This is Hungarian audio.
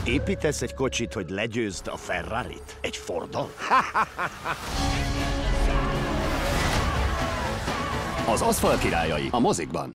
Építesz egy kocsit, hogy legyőzd a Ferrarit? Egy Forddal? Az Aszfalt királyai a mozikban.